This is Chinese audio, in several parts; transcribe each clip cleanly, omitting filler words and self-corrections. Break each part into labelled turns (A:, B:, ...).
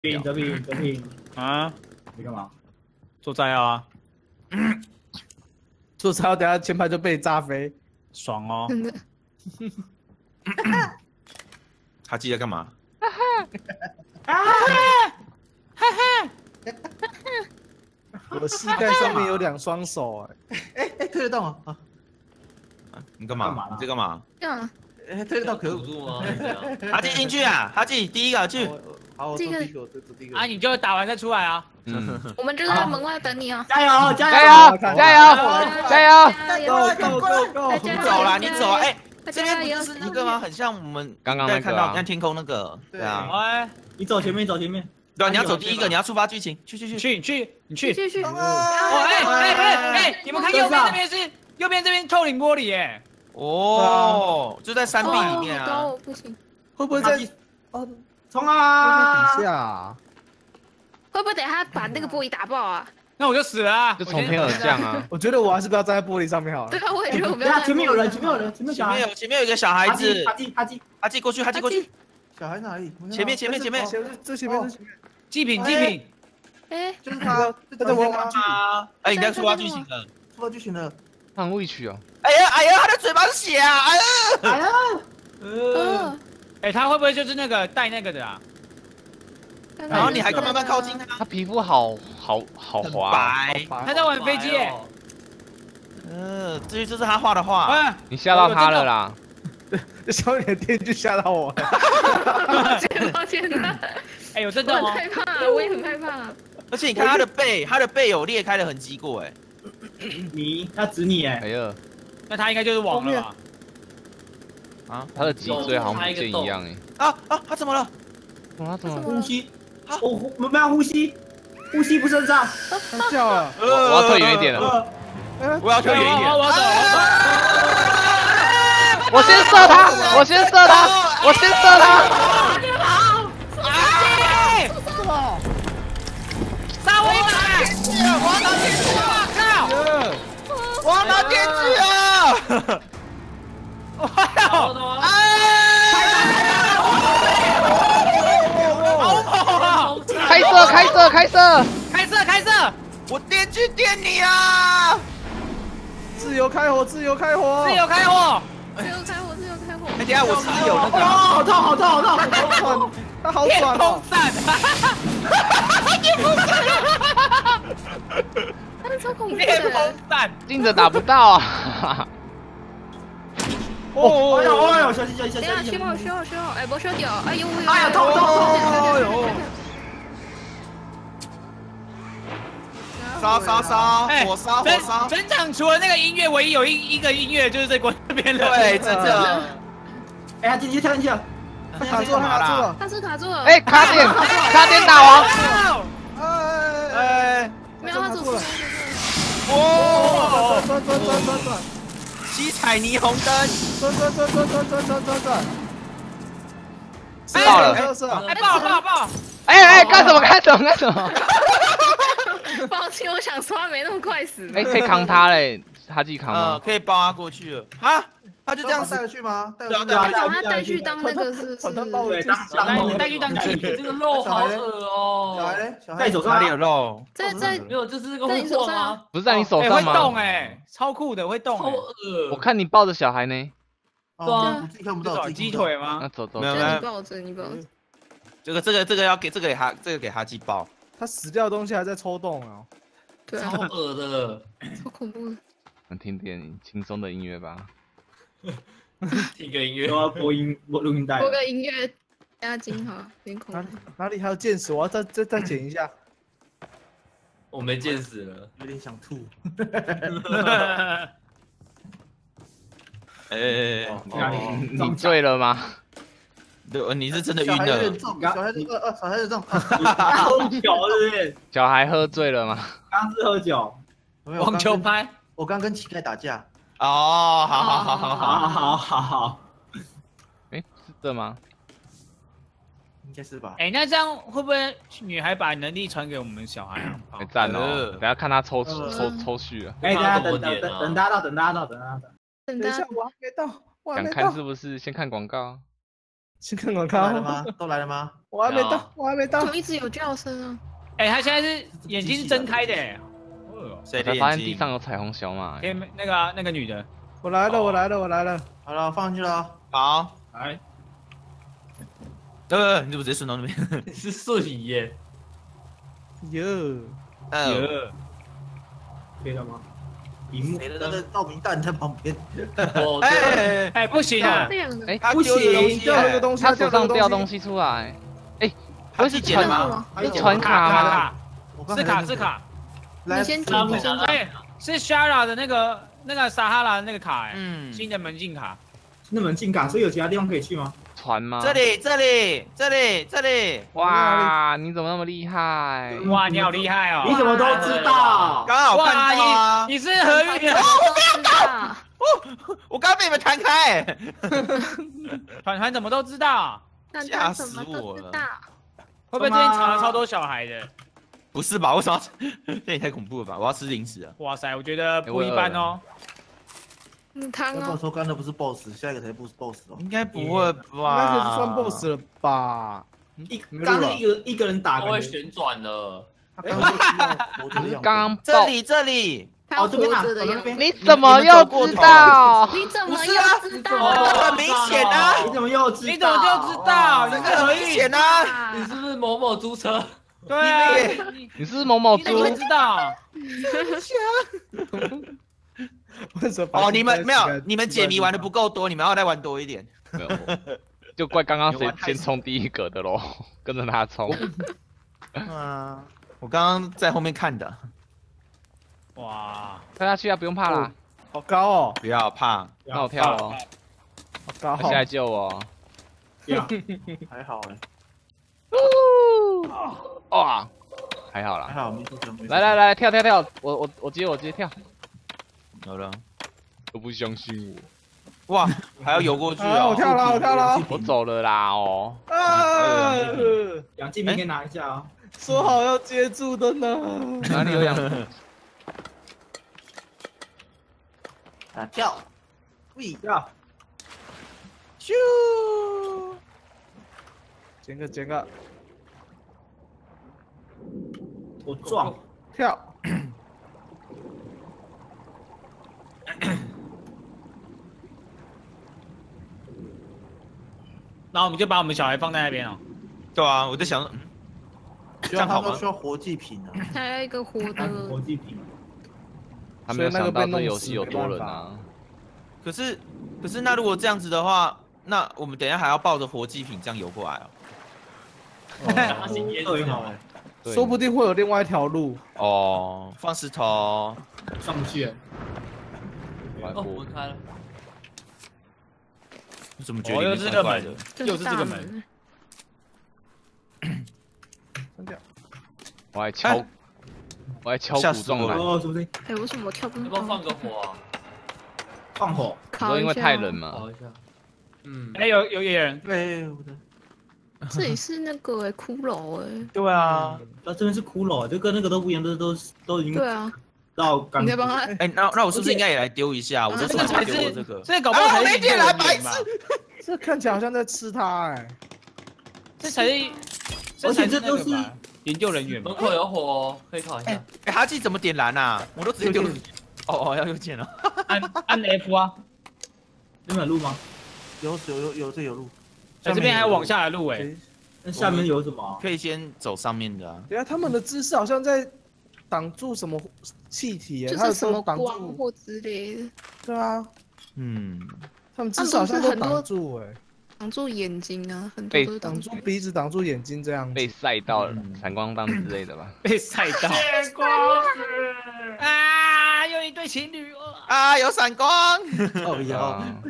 A: 德平
B: 啊！
A: 你干嘛？
B: 做炸药啊！
C: 做炸药，等下前排就被炸飞，
B: 爽哦！
D: 真的。
E: 他记得干嘛？
C: 我的膝盖上面有2双手，
F: 推得到吗？啊，
E: 你干嘛？你在干嘛？
D: 干嘛？
F: 推得到可
G: 堵住吗？
E: 哈记进去啊！哈记第一个去。
F: 好，我做第一个，我做第一个。
B: 啊，你就打完再出来啊！
D: 我们就在门外等你啊！
A: 加油！
C: 加油！
E: 你走啦，你走啊！哎，这边不是一个吗？很像我们
H: 刚刚
E: 看到看天空那个。对啊。
B: 哎，
A: 你走前面。
E: 对，你要走第一个，你要触发剧情。去。
D: 去。
B: 哎，你们看右边这边是右边这边透明玻璃耶。
E: 哦，就在山壁里面啊。
D: 不行。
C: 会不会在？
A: 冲啊！
C: 底下。
D: 会不会等下把那个玻璃打爆啊？
B: 那我就死了啊！
H: 就从天而降啊！
C: 我觉得我还是不要站在玻璃上面好了。
D: 对啊，我也觉得我不要。
A: 前面有人，前面
E: 有一个小孩子。哈记过去。
F: 小孩哪里？
E: 前面。
C: 最前面。
B: 祭品。
D: 哎，
F: 就是他，
C: 他在玩玩具。
E: 哎，你在触发剧情了。
F: 触发剧情了。
H: 他很委屈哦。
E: 哎呀，他的嘴巴是血啊！哎呀。
B: 哎，他会不会就是那个带那个的啊？
E: 然后你还慢慢靠近他。
H: 他皮肤好滑，
E: 白。
B: 他在玩飞机耶。
E: 这就是他画的画。
H: 你吓到他了啦！
C: 小脸电锯吓到我了。
D: 抱歉了。
B: 哎，有震动哦。
D: 我很害怕，我也很害怕。
E: 而且你看他的背有裂开的痕迹过哎。
A: 他指你哎。
H: 哎呀，
B: 那他应该就是网了吧？
H: 啊，他的脊椎好像不见一样哎。
E: 他怎么了？
H: 他怎么了？
A: 呼吸。我们要呼吸，呼吸不顺畅。
C: 他叫了。
H: 我要退远一点了。
E: 我要退远一点。
H: 我先射他！
B: 杀我一把！
E: 我要拿电锯啊！开射！我电锯电你啊！
C: 自由开火！
D: 自由开火！
E: 哎，等下我是有那个。
A: 好痛！
C: 他好爽哦！
D: 他们超恐怖
B: 电风
D: 的。
B: 扇，
H: 近着打不到啊！
A: 哎呦，小心！
D: 等下修，哎，不修掉，哎呦，
A: 痛！
E: 烧！火烧！
B: 整场除了那个音乐，唯一有一个音乐就是在关这边的。
E: 对，真的。
A: 哎呀，直接跳进去了。
C: 他卡住了。
D: 他是卡住了。
H: 哎，卡点大王！
D: 没有他走。
E: 哇！
C: 转！
E: 七彩霓虹灯！
H: 爆了！
B: 哎，爆！
H: 哎，干什么？
D: 抱歉，我想刷没那么快死。
H: 哎，可以扛他嘞，哈记扛吗？
E: 可以抱他过去了。啊？他就这样
F: 带回去吗？
D: 把他带去当那个是。
B: 带去当祭品，
G: 这个肉好恶哦。
F: 小孩嘞？
A: 在手上
E: 哪里有肉？
D: 在
G: 没有，就是这个会动啊。
H: 不是在你手上吗？
B: 会动哎，超酷的，会动。
G: 超恶。
H: 我看你抱着小孩呢。
F: 对啊，我自己看不到。
B: 鸡腿吗？
H: 那走。
E: 没有。
D: 你抱着。
E: 这个要给哈基抱。
C: 他死掉的东西还在抽动啊。
D: 对啊。
G: 超恶的。
D: 超恐怖的。
H: 能听点轻松的音乐吧？
G: 听个音乐。
A: 要播录音带。
D: 播个音乐，压惊哈，有点恐怖。
C: 哪里还有剑矢？我要再剪一下。
G: 我没见死了，
F: 有点想吐。
H: 你醉了吗？
E: 对，你是真的晕了。
F: 小孩有点重，小孩有点重。
A: 喝酒是不是？
H: 小孩喝醉了吗？
A: 刚是喝酒。
B: 网球拍。
F: 我刚跟乞丐打架。
E: 哦，
A: 好。
H: 哎，是这吗？
F: 应该是吧。
B: 哎，那这样会不会女孩把能力传给我们小孩啊？
H: 很赞哦！等下看他抽蓄了。
A: 哎，等大家到。
C: 等一下，我还没到。
H: 想看是不是？先看广告。
C: 先看广告。
F: 都来了吗？都来了吗？
C: 我还没到，我还没到
D: 怎。么一直有叫声啊？
B: 哎，他现在是眼睛是睁开的。
E: 谁的
H: 我才发
E: 眼睛？
H: 现地上有彩虹小马。
B: 哎，那个女的，
C: 我来了，我来了，我来了。
F: 好了，放进去了。
E: 好。
B: 来，
E: 你怎么直接顺到那边？
G: 是瞬移耶，
C: 哟，
A: 可以了吗？荧幕
F: 谁的那个照明弹在旁边？
G: 我
B: 哎，不行啊，
D: 这样的。
H: 哎，
E: 他丢的东西
C: 掉了个东西，
H: 他手上掉东
C: 西。
H: 西出来。哎，
E: 他是捡的吗？
D: 吗？
C: 还有
H: 传卡吗？
B: 卡，
F: 我刚
B: 是
F: 才
B: 卡是卡，
D: 你先
G: 他
D: 点，你先
B: 哎，是 Shara 的那个撒哈拉的那个卡，哎，
E: 嗯，
B: 新的门禁卡。
A: 那门禁卡，所以有其他地方可以去吗？
H: 船吗？
E: 这里。
H: 哇，你怎么那么厉害？
B: 哇，你好厉害哦！
A: 你怎么都知道？
E: 刚好看到啊！
B: 你是何玉的
D: 啊！
E: 我刚被你们弹开。
B: 团怎么都知道？
D: 那他什么都知道。
B: 会不会今天藏了超多小孩的？
E: 不是吧？为什么要？这也太恐怖了吧！我要吃零食啊！
B: 哇塞，我觉得不一般哦。
D: 汤哦，
F: 要说刚才不是 BOSS，下一个才不是 BOSS 哦。
E: 应该不会吧？
C: 应该可以算 BOSS 了吧？
A: 刚刚一个人打，
G: 他会旋转了，
H: 刚
E: 这里，
D: 他
A: 这边啊，
D: 活着的样子。
H: 你怎么又知道？
D: 你怎么又知道？
E: 很明显啊！
A: 你怎么又知道？
B: 你怎么就知道？
E: 这个很明显啊！
G: 你是不是某某租车？
B: 对啊，
H: 你是某某猪
B: 你怎么？会知道？
E: 哦，你们没有，你们解谜玩的不够多，你们要再玩多一点。
H: 没有，就怪刚刚谁先冲第一个的喽，跟着他冲。
E: 我刚刚在后面看的。
B: 哇，
H: 跳下去啊，不用怕啦。
C: 好高哦，
E: 不要怕，
H: 那我跳了，
C: 好高
H: 他现在救我。
F: 还好哎，
H: 哇，还好啦。
F: 还好没出声。
H: 来，跳，我接跳。
E: 好了，
H: 都不相信
E: 哇，还要游过去
C: 我跳了，
H: 我走了啦哦。
A: 氧气瓶可以拿一下啊。
C: 说好要接住的呢。
H: 哪里有氧？
F: 啊，跳，喂，
A: 跳，
E: 咻，
C: 捡个，
A: 我撞，
C: 跳。
B: 然后我们就把我们小孩放在那边哦。
E: 对啊，我在想，
F: 需要他们需要活祭品啊。
D: 还有一个活的，
A: 国际品。
H: 他没有想到这游戏有多人啊。
E: 可是那如果这样子的话，那我们等一下还要抱着活祭品这样游过来
A: 好，
C: 说不定会有另外一条路。
E: 哦，放石头，
A: 上不去。
G: 哦，门开了，
E: 我怎么觉得
B: 又是这个门，又是这个门。
D: 门。
H: 我还敲鼓撞来，
A: 哦，是不是？
D: 哎，为什么我跳不
G: 要不要
D: 动？
G: 放个火啊？
A: 放火。
H: 说因为太冷嘛。
G: 烤一下。嗯，
B: 哎，有野人，
F: 哎，我的。
D: 这里是那个骷髅哎。
E: 对啊，
A: 那这边是骷髅，就跟那个都不一样，都已经
D: 对啊，
A: 到干。
D: 你在帮他？
E: 哎，那我是不是应该也来丢一下？我就说才丢我这个，
B: 这搞不好才是研究人员吧？
C: 这看起来好像在吃它哎。
B: 这才是，
A: 而且这都是
B: 研究人员吧
G: 门？口有火哦，可以烤一下。
E: 哎，哈基怎么点燃啊？我都直接丢。哦，要右键了。
B: 按 F 啊。
A: 那边有路吗？
F: 有这有路。
B: 这边还有往下的路哎。
A: 那下面有什么？
E: 可以先走上面的啊。
C: 对啊，他们的姿势好像在挡住什么气体，
D: 就是什么
C: 挡
D: 光
C: 住。
D: 或之类的，
C: 对啊，他们姿势好像都挡住哎，
D: 挡住眼睛啊，很多都
C: 挡
D: 挡
C: 住鼻子，挡住眼睛这样子。
H: 被晒到了，闪光灯之类的吧。
B: 被晒到。
G: 月光
B: 啊！有一对情侣
E: 啊，有闪光。
F: 哦呀，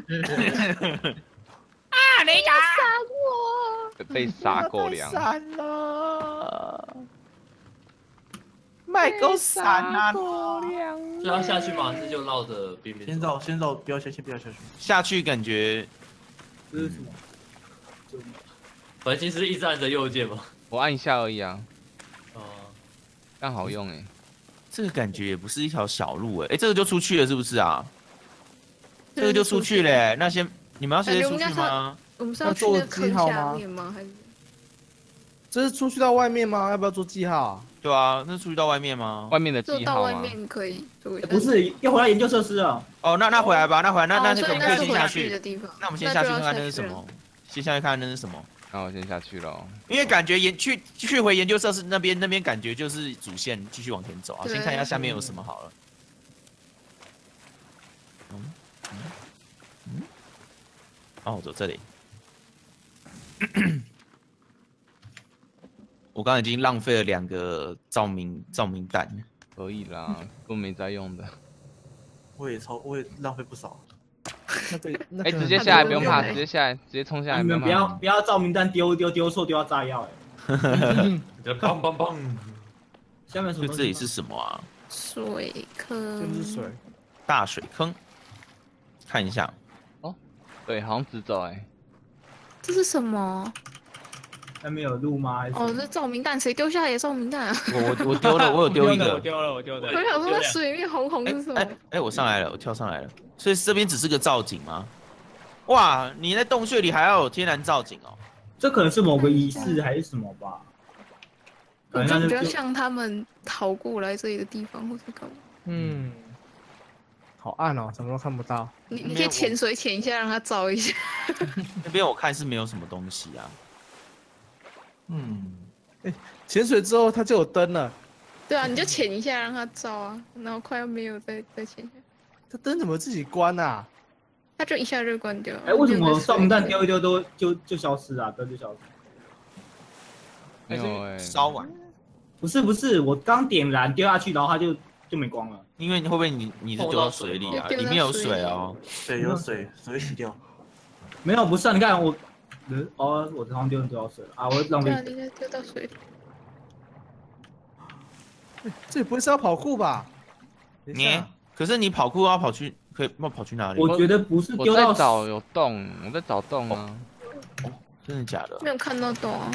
B: 啊！雷达
H: 被撒过凉。
C: 闪了，
E: 麦够闪啊！
G: 就要下去嘛，这就绕着边边。
F: 先绕，不要先不要下去。
E: 下去感觉
A: 这是什么？
G: 反正其实一直按着右键嘛。
H: 我按一下而已啊，
G: 哦，
H: 刚好用哎。
E: 这个感觉也不是一条小路哎，这个就出去了是不是啊？这个就出去嘞，那先你们要直接出去吗？
D: 我们是要去
C: 做
D: 那个坑
C: 记号吗
D: 下面吗？还是
C: 这是出去到外面吗？要不要做记号？
E: 对啊，那出去到外面吗？
H: 外面的
D: 就到外
H: 记号吗？
D: 面可以做一下？
A: 不是，要回到研究设施了。
E: 哦，那回来吧，那回来，那
D: 哦，
E: 那个我们
D: 所以那
E: 可以先下
D: 是回去的
E: 去。
D: 地方。
E: 那我们先下去看看那是
D: 就要了
E: 什么，先下去看看那是什么。
H: 那我先下去了。
E: 因为感觉去回研究设施那边感觉就是主线，继续往前走啊。
D: 对
E: 先看一下下面有什么好了。哦，我走这里。我刚刚已经浪费了2个照明弹。
H: 可以啦，都没在用的。
F: 我也浪费不少。
H: 哎，
C: 那个
H: 直接下来
D: 很
H: 不用怕，
D: 多
H: 直接下来，直接冲下来。
A: 你们不要照明弹丢错丢到炸药哎。
G: 就砰砰砰，
A: 下面什么东西吗？
E: 这里是什么啊？
D: 水坑，
C: 这是水，
E: 大水坑。看一下，
H: 对，好像直走哎。
D: 这是什么？
A: 下面有路吗？还是
D: 哦，这照明弹，谁丢下来的照明弹啊？
E: 我丢了，我有丢一
B: 我
E: 个。
B: 丢了，我丢了。
D: 我想说，水里面红红是什么？
E: 我上来了，我跳上来了。所以这边只是个造景吗？哇，你在洞穴里还要有天然造景哦。
A: 这可能是某个仪式还是什么吧？
D: 我觉得比较
A: 可能就
D: 像他们逃过来这里的地方，或是干嘛？
C: 嗯，好暗哦，什么都看不到。
D: 你可以潜水潜一下，让它照一下。
E: 那边我看是没有什么东西啊。
C: 潜水之后它就有灯了，
D: 对啊，你就潜一下让它照啊，然后快要没有再潜下，
C: 这灯怎么自己关啊？
D: 它就一下就关掉了。
A: 哎，为什么照明弹
D: 掉？
A: 丢一丢就消失啊？灯就消失？
H: 没有哎。
E: 烧完，
A: 不是，我刚点燃丢下去，然后它就没光了。
E: 因为你会不会你是丢到水里啊？
D: 丢到
E: 里面有
D: 水
E: 水哦。
F: 水有水，水洗掉。
A: 没有，不是啊，你看我，我好像丢到水了啊，我浪
D: 对啊，
A: 费。
D: 你丢到水里。
C: 这里不会是要跑酷吧？等一下
E: 可是你跑酷要跑去，可以要跑去哪里？
A: 我觉得不是
H: 我
A: 丢到
H: 在找有洞，我在找洞啊。
E: 真的假的？
D: 没有看到洞啊。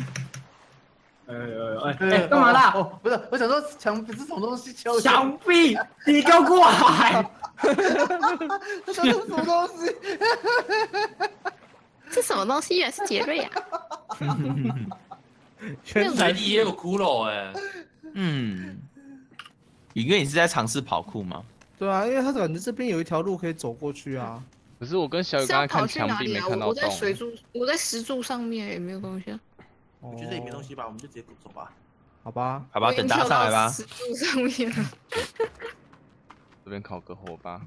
A: 干嘛啦？
F: 哦，不是，我想说墙壁是什么东西敲响？
A: 墙壁，你给我过来！
F: 这是什么东西？
D: 是什么东西？原来是杰瑞啊！
C: 原来
G: 水底也有骷髅哎。
E: 宇哥，你是在尝试跑酷吗？
C: 对啊，因为他感觉这边有一条路可以走过去啊。
H: 可是我跟小雨
D: 是要跑
H: 刚才看
D: 去哪里啊？
H: 墙壁没看到
D: 我在
H: 洞。
D: 水柱，我在石柱上面也没有东西啊。
C: 我
F: 我觉得这里没东西吧，我们就直接走吧。
C: 好吧，
E: 好吧，
D: 我已经
E: 等大家上来吧。
D: 跳到石柱上面了。
H: 这边烤个火吧。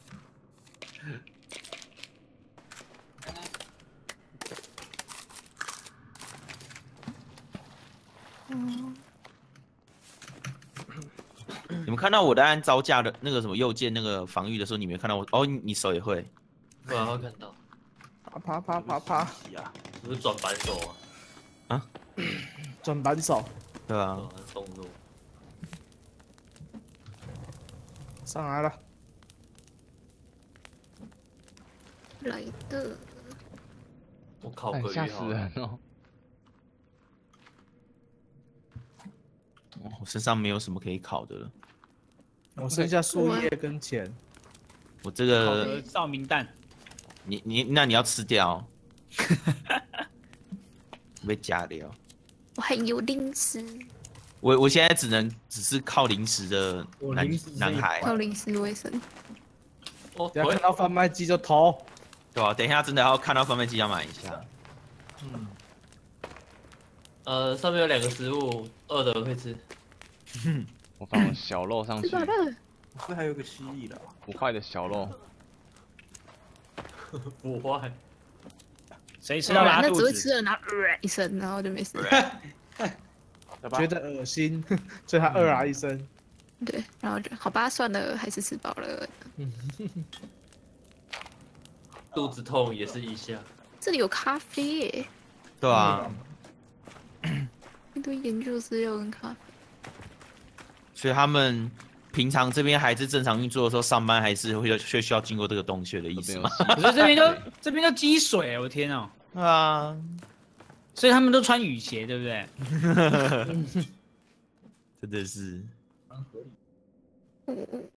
E: 你们看到我在按招架的那个什么右键那个防御的时候，你没有看到我？哦，你手也会。
G: 对啊，会看到，
C: 啪，
F: 呀，
G: 是不是转扳手啊？
C: 转扳手
E: 对啊。
G: 动作。
C: 上来了，
D: 来的，
G: 我靠，
H: 哎，吓死
G: 个鱼好了。
H: 人哦！
E: 我身上没有什么可以烤的了。
C: 我剩下树叶跟钱。
E: 我这个
B: 照明弹，
E: 那你要吃掉，被加掉。
D: 我还有零食，
E: 我现在只是靠零食的
A: 我零食
E: 男孩，
D: 靠零食为生。
G: 哦，
C: 等下看到贩卖机就投。
E: 对吧？等一下真的要看到贩卖机要买一下。
G: 上面有2个食物，饿的会吃。
H: 我放了小肉上去
D: 吃，饱了，
F: 这还有个蜥蜴的。
H: 腐坏的小肉。
G: 腐坏。
B: 谁吃到拉
D: 那
B: 肚子？
D: 只会吃了，然后一声，然后就没事。
C: 觉得恶心，所以他啊一声。
D: 对，然后就好吧，算了，还是吃饱了。
G: 肚子痛也是一下。
D: 这里有咖啡耶，
E: 对啊，
D: 一堆研究资料跟咖啡。
E: 所以他们平常这边还是正常运作的时候，上班还是会需要经过这个洞穴的意思吗？
B: 可是这边就积水，我的天哦！
E: 啊，
B: 所以他们都穿雨鞋，对不对？
E: 真的是。